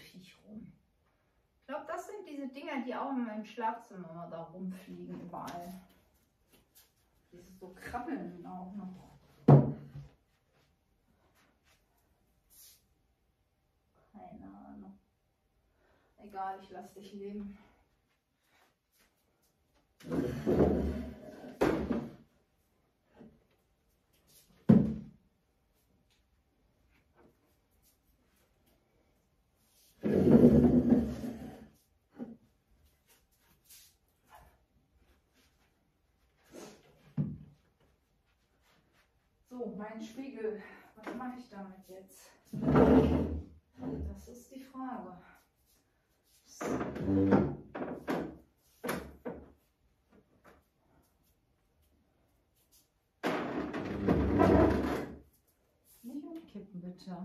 Viech rum. Ich glaube, das sind diese Dinger, die auch in meinem Schlafzimmer immer da rumfliegen, überall. Diese so krabbeln auch noch. Keine Ahnung. Egal, ich lasse dich leben. So, mein Spiegel. Was mache ich damit jetzt? Das ist die Frage. Nicht umkippen, bitte.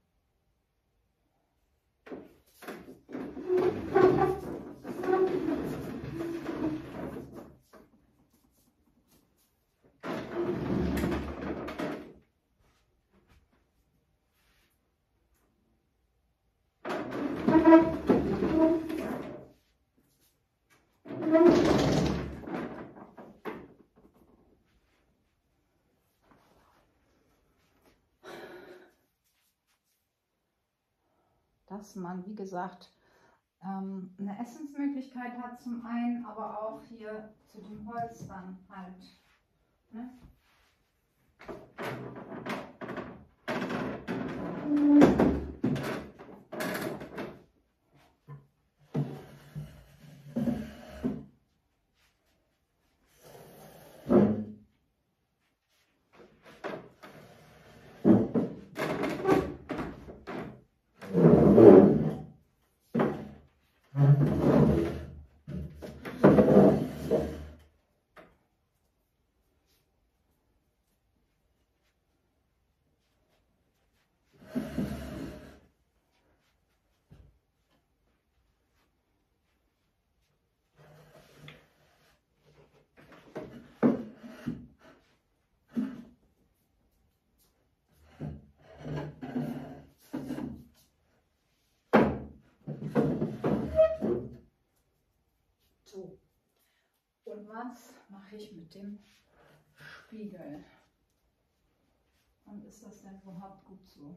Dass man, wie gesagt, eine Essensmöglichkeit hat zum einen, aber auch hier zu dem Holz dann halt. Ne? So, und was mache ich mit dem Spiegel? Und ist das denn überhaupt gut so?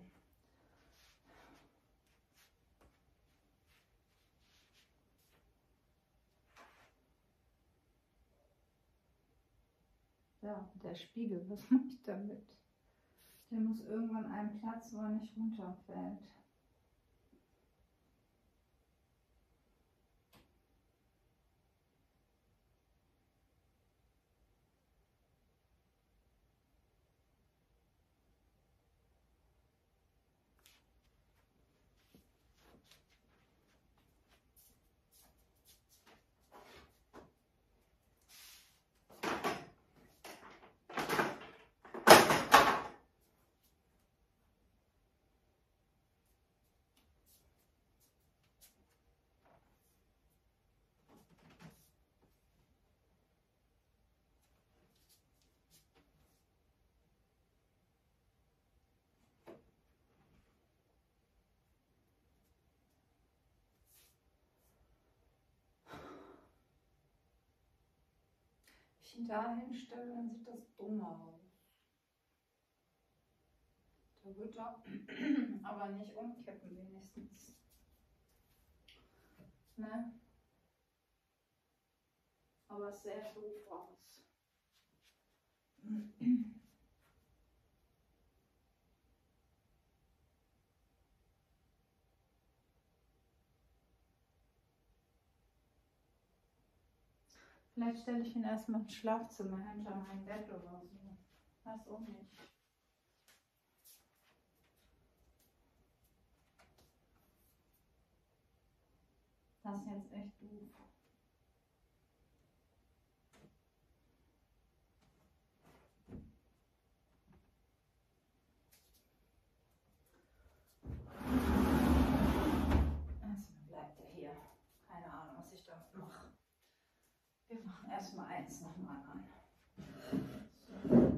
Ja, der Spiegel, was mache ich damit? Der muss irgendwann einen Platz, wo er nicht runterfällt. Wenn ich ihn da hinstelle, dann sieht das dumm aus. Da wird er aber nicht umkippen wenigstens. Ne? Aber es sähe doof aus. Vielleicht stelle ich ihn erstmal ins Schlafzimmer hinter mein Bett oder so. Weiß auch nicht. Das ist jetzt echt doof. Erstmal bleibt er hier. Keine Ahnung, was ich damit mache. Wir machen erstmal eins nach dem anderen. So.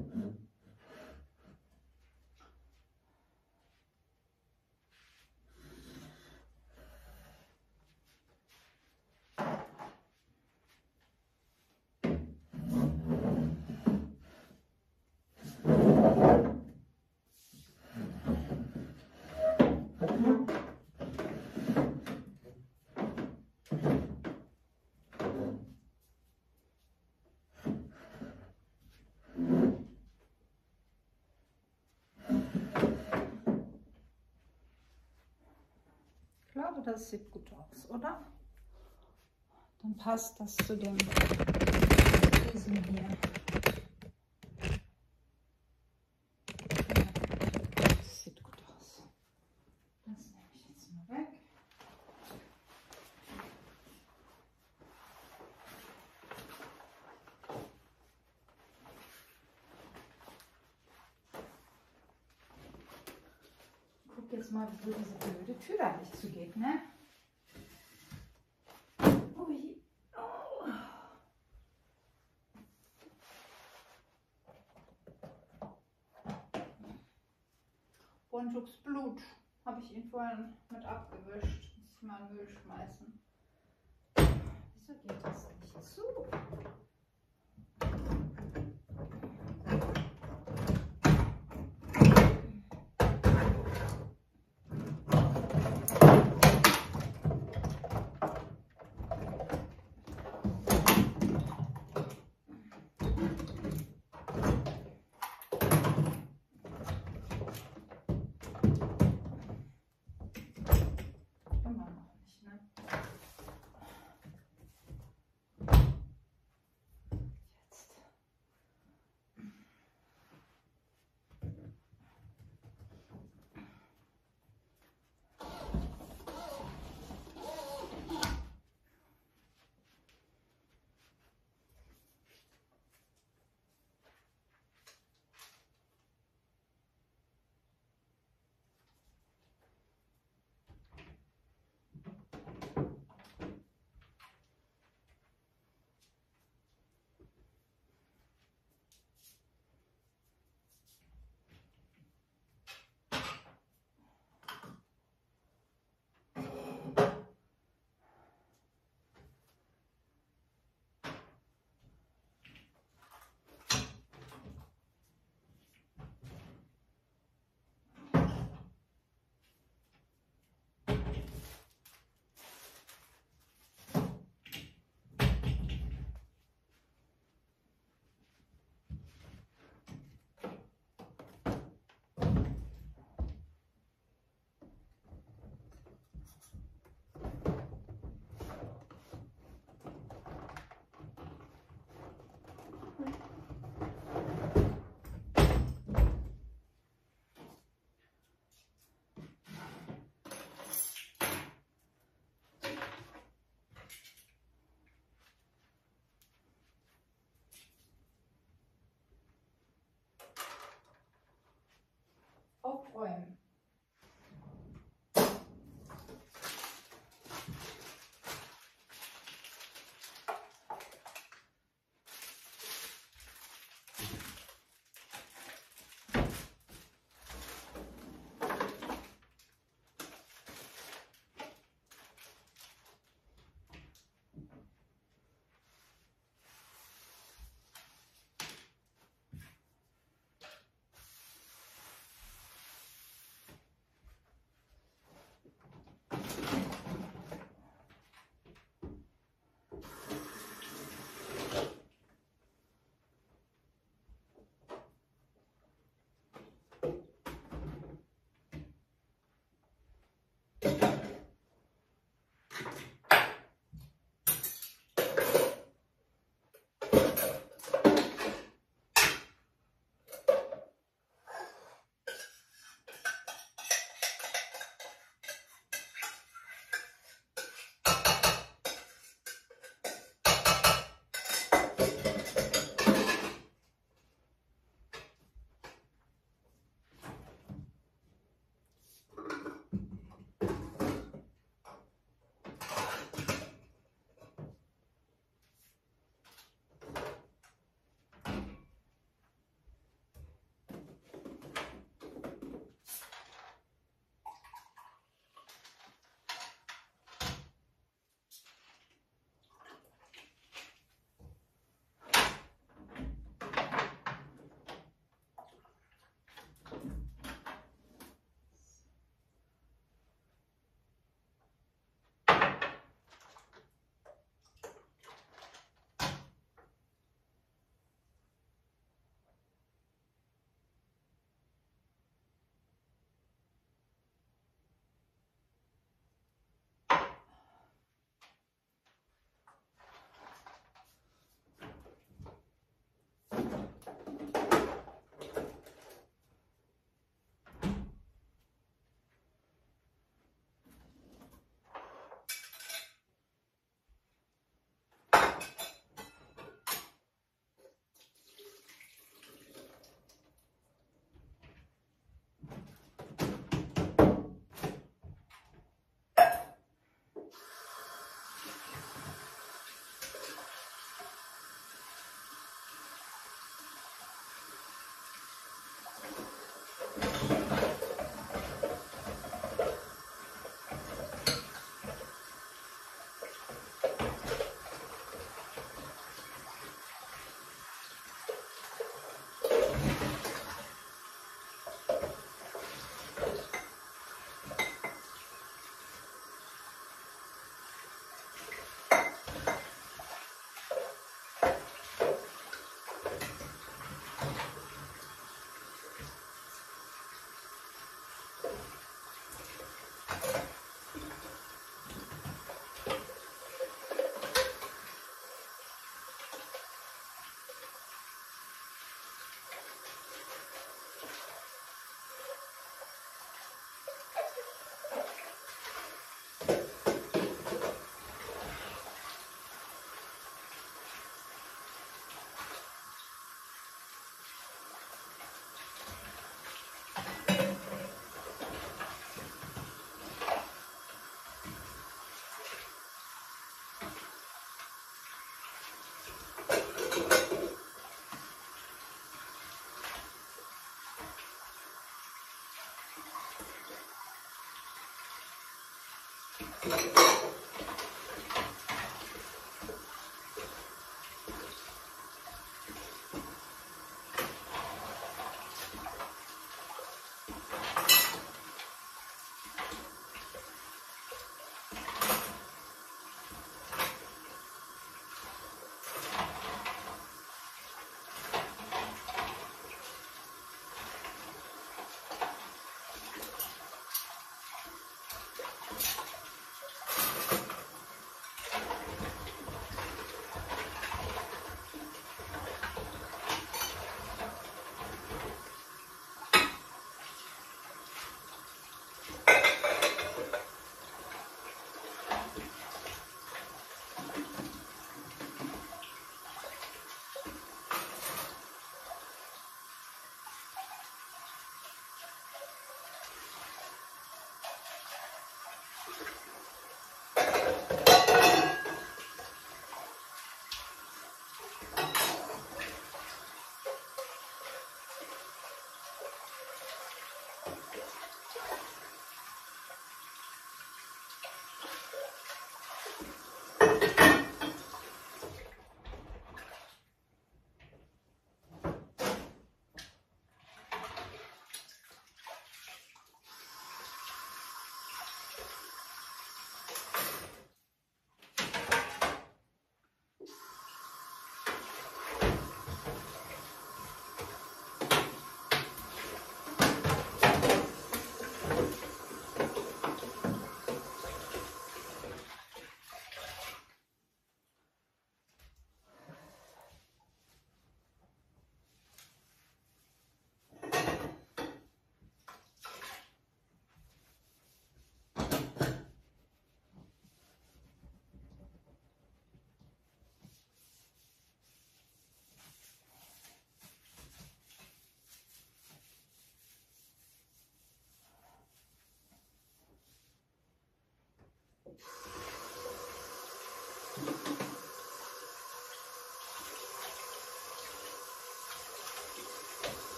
aber das sieht gut aus, oder? Dann passt das zu diesem hier. Das sieht gut aus. Das nehme ich jetzt mal weg. Guck jetzt mal, wo diese blöde Tür da nicht zugeht, ne? Ui. Oh. Bonjuks Blut. Habe ich ihn vorhin mit abgewischt. Muss ich mal in den Müll schmeißen. Wieso geht das nicht zu?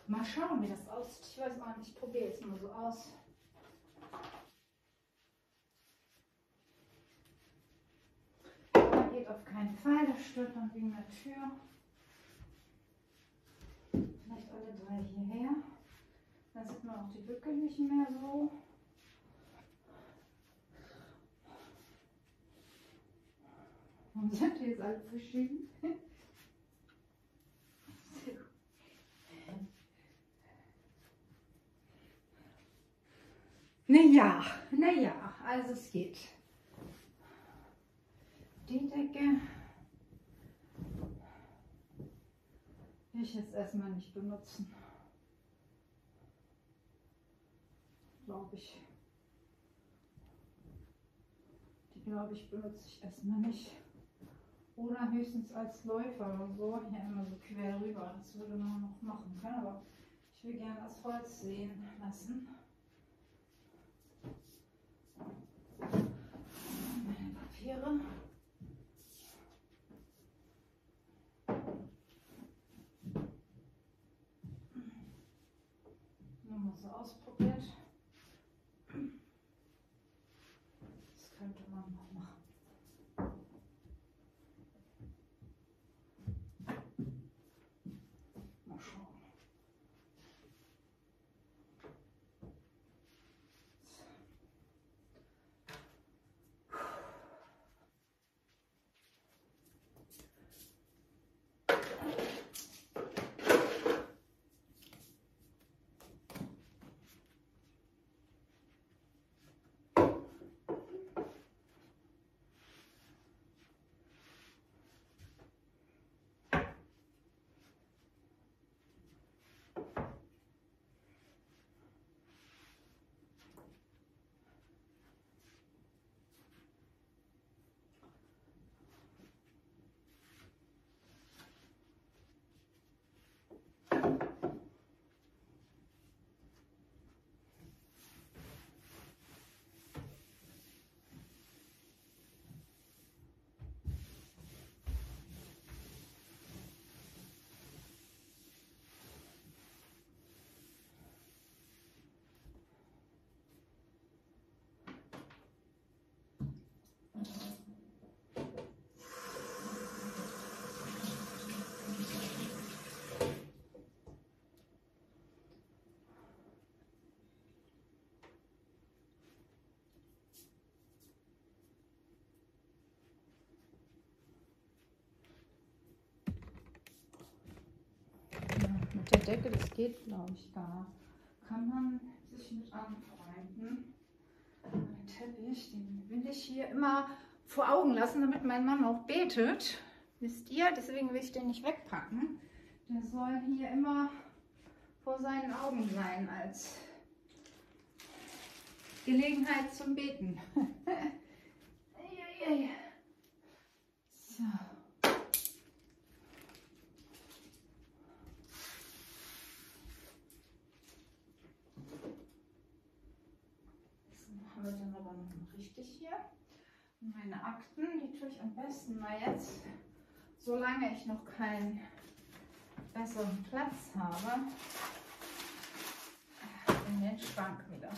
Mal schauen, wie das aussieht. Ich weiß auch nicht, ich probiere jetzt mal so aus. Das geht auf keinen Fall, das stört dann wegen der Tür. Vielleicht alle drei hierher. Dann sieht man auch die Bücke nicht mehr so. Warum sind die jetzt alle verschieden? Naja, also es geht. Die Decke will ich jetzt erstmal nicht benutzen. Glaube ich. Die glaube ich benutze ich erstmal nicht. Oder höchstens als Läufer oder so. Hier immer so quer rüber. Das würde man noch machen können. Aber ich will gerne das Holz sehen lassen. Meine Papiere. Nur mal so ausprobiert. Das könnte man noch machen. Mal schauen. Mit der Decke, das geht glaube ich gar. Kann man sich mit anfreunden. Den Teppich, den will ich hier immer vor Augen lassen, damit mein Mann auch betet. Wisst ihr? Deswegen will ich den nicht wegpacken. Der soll hier immer vor seinen Augen sein als Gelegenheit zum Beten. So. Haben wir dann aber noch richtig hier. Und meine Akten, die tue ich am besten mal jetzt, solange ich noch keinen besseren Platz habe, in den Schrank wieder.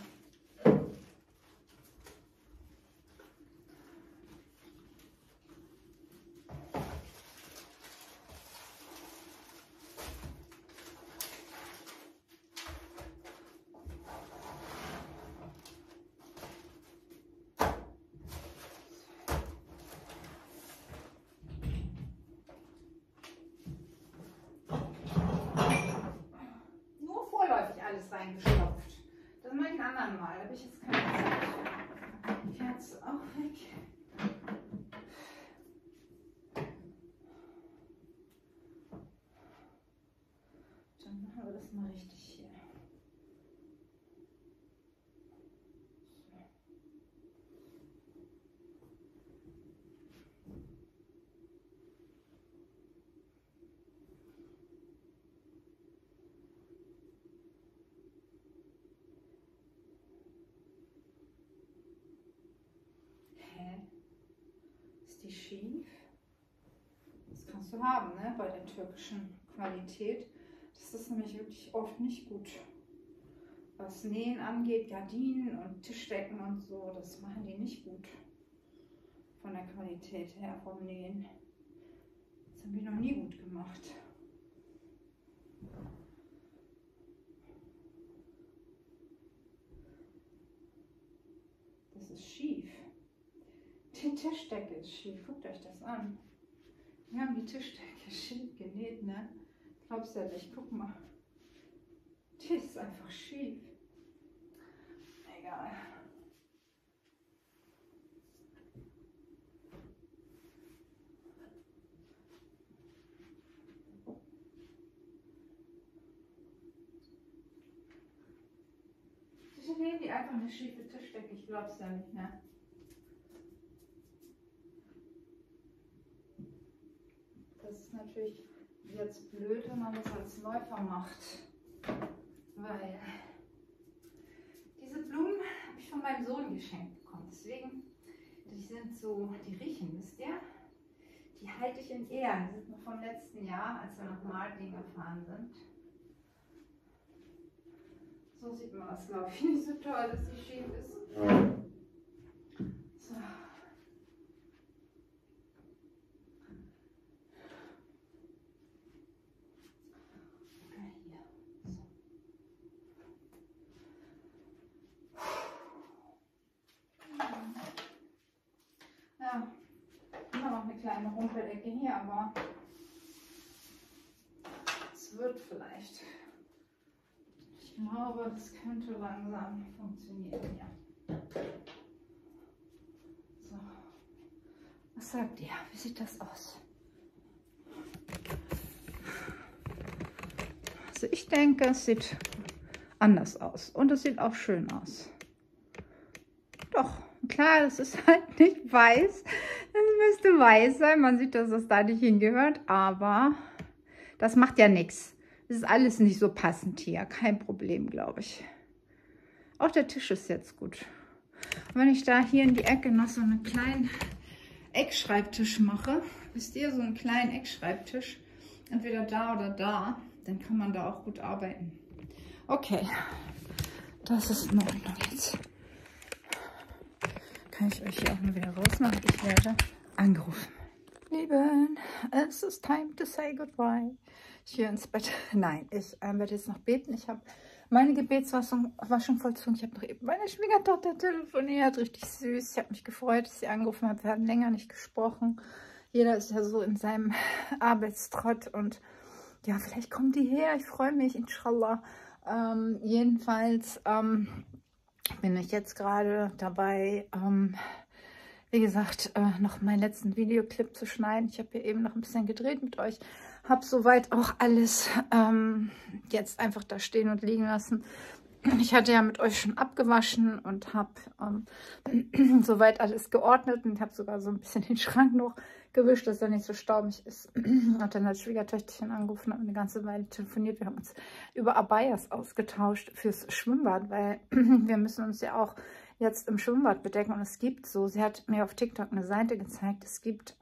Alles reingestopft. Das mache ich ein andermal. Da habe ich jetzt keine Zeit. Die Kerze auch weg. Dann machen wir das mal richtig hier. Ist die schief? Das kannst du haben, ne? Bei der türkischen Qualität. Das Das ist nämlich wirklich oft nicht gut. Was Nähen angeht, Gardinen und Tischdecken und so, das machen die nicht gut. Von der Qualität her vom Nähen. Das haben die noch nie gut gemacht. Das ist schief. Die Tischdecke ist schief. Guckt euch das an. Wir haben die Tischdecke schief genäht, ne? Glaubst du ja nicht? Guck mal. Die ist einfach schief. Egal. Ich nehme die einfach eine schiefe Tischdecke. Ich glaub's ja nicht, ne? Das ist natürlich jetzt blöd, wenn man das als Läufer macht. Weil diese Blumen habe ich von meinem Sohn geschenkt bekommen. Deswegen, die sind so, die riechen, wisst ihr? Die halte ich in Ehren. Die sind noch vom letzten Jahr, als wir nach Malding gefahren sind. So sieht man das, glaube ich, nicht so toll, dass sie schief ist. So. Okay, hier. So. Ja, immer noch eine kleine Rumpelecke hier, aber es wird vielleicht. Ich glaube, das könnte langsam funktionieren, ja. So. Was sagt ihr? Wie sieht das aus? Also ich denke, es sieht anders aus. Und es sieht auch schön aus. Doch, klar, es ist halt nicht weiß. Es müsste weiß sein. Man sieht, dass es da nicht hingehört. Aber das macht ja nichts. Das ist alles nicht so passend hier. Kein Problem, glaube ich. Auch der Tisch ist jetzt gut. Und wenn ich da hier in die Ecke noch so einen kleinen Eckschreibtisch mache, wisst ihr, so einen kleinen Eckschreibtisch, entweder da oder da, dann kann man da auch gut arbeiten. Okay, das ist in Ordnung jetzt. Kann ich euch hier auch mal wieder rausmachen? Ich werde angerufen. Lieben, es ist time to say goodbye. Ich gehe ins Bett. Nein, ich werde jetzt noch beten. Ich habe meine Gebetswaschung vollzogen. Ich habe noch eben meine Schwiegertochter telefoniert. Richtig süß. Ich habe mich gefreut, dass sie angerufen hat. Wir haben länger nicht gesprochen. Jeder ist ja so in seinem Arbeitstrott. Und ja, vielleicht kommt die her. Ich freue mich, inshallah. Jedenfalls bin ich jetzt gerade dabei, wie gesagt, noch meinen letzten Videoclip zu schneiden. Ich habe hier eben noch ein bisschen gedreht mit euch. Habe soweit auch alles jetzt einfach da stehen und liegen lassen. Ich hatte ja mit euch schon abgewaschen und habe soweit alles geordnet und habe sogar so ein bisschen den Schrank noch gewischt, dass er nicht so staubig ist. Und dann hat Schwiegertöchterchen angerufen, haben eine ganze Weile telefoniert. Wir haben uns über Abayas ausgetauscht fürs Schwimmbad, weil wir müssen uns ja auch jetzt im Schwimmbad bedecken. Und es gibt so, sie hat mir auf TikTok eine Seite gezeigt, es gibt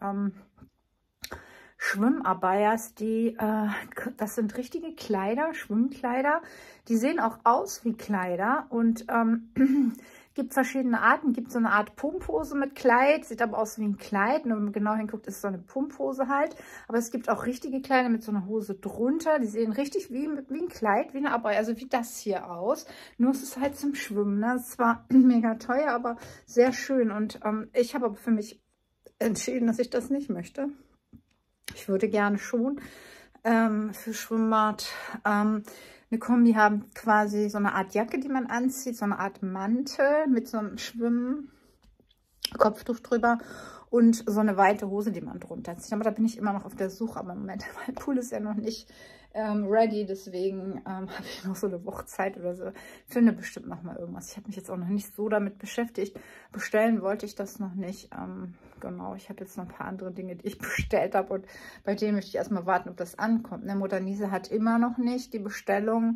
Schwimmabayas, die, das sind richtige Kleider, Schwimmkleider. Die sehen auch aus wie Kleider und gibt verschiedene Arten. Gibt so eine Art Pumphose mit Kleid, sieht aber aus wie ein Kleid. Und wenn man genau hinguckt, ist es so eine Pumphose halt. Aber es gibt auch richtige Kleider mit so einer Hose drunter. Die sehen richtig wie ein Kleid, wie eine Abaya, also wie das hier aus. Nur es ist halt zum Schwimmen. Ne? Das ist zwar mega teuer, aber sehr schön. Und ich habe aber für mich entschieden, dass ich das nicht möchte. Ich würde gerne schon für Schwimmbad eine Kombi haben, quasi so eine Art Jacke, die man anzieht, so eine Art Mantel mit so einem Schwimmkopftuch drüber und so eine weite Hose, die man drunter zieht. Aber da bin ich immer noch auf der Suche, aber im Moment, mein Pool ist ja noch nicht ready, deswegen habe ich noch so eine Woche Zeit oder so. Finde bestimmt noch mal irgendwas. Ich habe mich jetzt auch noch nicht so damit beschäftigt. Bestellen wollte ich das noch nicht. Genau, ich habe jetzt noch ein paar andere Dinge, die ich bestellt habe und bei denen möchte ich erstmal warten, ob das ankommt. Ne, Modernise hat immer noch nicht die Bestellung,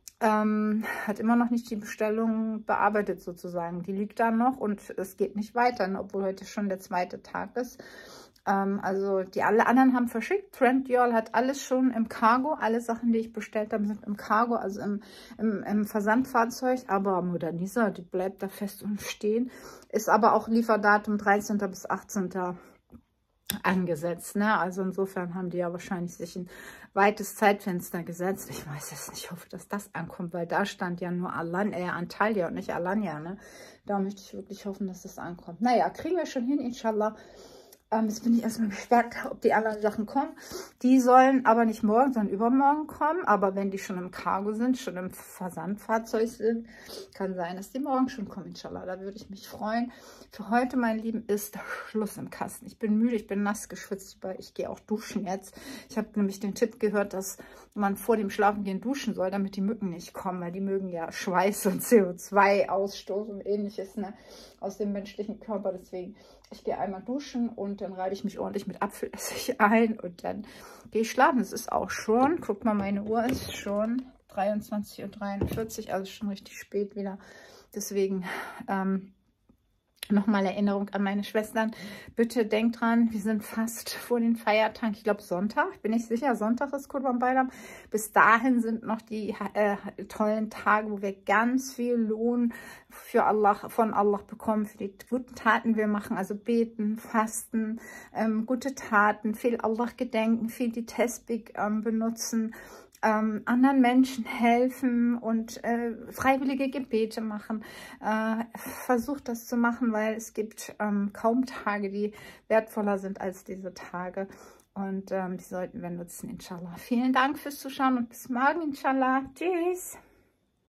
bearbeitet sozusagen. Die liegt da noch und es geht nicht weiter, ne, obwohl heute schon der zweite Tag ist. Also alle anderen haben verschickt. Trendyol hat alles schon im Cargo. Alle Sachen, die ich bestellt habe, sind im Cargo, also im Versandfahrzeug. Aber Modernisa, die bleibt da fest und stehen. Ist aber auch Lieferdatum 13. bis 18. angesetzt, ne? Also insofern haben die ja wahrscheinlich sich ein weites Zeitfenster gesetzt. Ich weiß jetzt nicht, ich hoffe, dass das ankommt, weil da stand ja nur Antalya und nicht Alanya, ne? Da möchte ich wirklich hoffen, dass das ankommt. Naja, kriegen wir schon hin, inshallah. Jetzt bin ich erstmal gespannt, ob die anderen Sachen kommen. Die sollen aber nicht morgen, sondern übermorgen kommen. Aber wenn die schon im Cargo sind, schon im Versandfahrzeug sind, kann sein, dass die morgen schon kommen, inshallah. Da würde ich mich freuen. Für heute, mein Lieben, ist Schluss im Kasten. Ich bin müde, ich bin nass geschwitzt, weil ich gehe auch duschen jetzt. Ich habe nämlich den Tipp gehört, dass man vor dem Schlafengehen duschen soll, damit die Mücken nicht kommen, weil die mögen ja Schweiß und CO2-Ausstoß und ähnliches, ne, aus dem menschlichen Körper. Deswegen, ich gehe einmal duschen und dann reibe ich mich ordentlich mit Apfelessig ein und dann gehe ich schlafen. Es ist auch schon, guck mal, meine Uhr ist schon 23:43 Uhr, also schon richtig spät wieder. Deswegen nochmal Erinnerung an meine Schwestern. Bitte denkt dran, wir sind fast vor den Feiertagen. Ich glaube Sonntag, ich bin nicht sicher, Sonntag ist Kurban Bayram. Bis dahin sind noch die tollen Tage, wo wir ganz viel Lohn für Allah, von Allah bekommen, für die guten Taten wir machen. Also beten, fasten, gute Taten, viel Allah gedenken, viel die Tesbih benutzen. Anderen Menschen helfen und freiwillige Gebete machen. Versucht das zu machen, weil es gibt kaum Tage, die wertvoller sind als diese Tage. Und die sollten wir nutzen, inshallah. Vielen Dank fürs Zuschauen und bis morgen, inshallah. Tschüss.